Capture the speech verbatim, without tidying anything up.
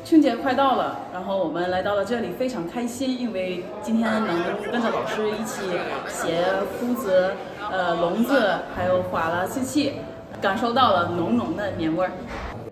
春节快到了，然后我们来到了这里，非常开心，因为今天能跟着老师一起写夫子、呃笼子，还有划了四气，感受到了浓浓的年味儿。